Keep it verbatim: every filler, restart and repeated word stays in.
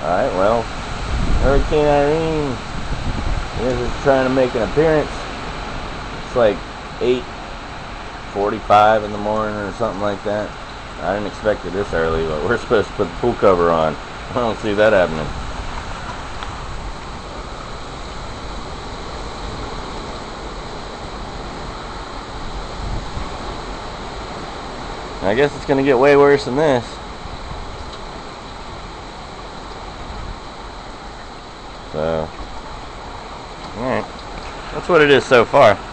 Alright, well, Hurricane Irene is trying to make an appearance. It's like eight forty-five in the morning or something like that. I didn't expect it this early, but we're supposed to put the pool cover on. I don't see that happening. I guess it's going to get way worse than this. So, alright. That's what it is so far.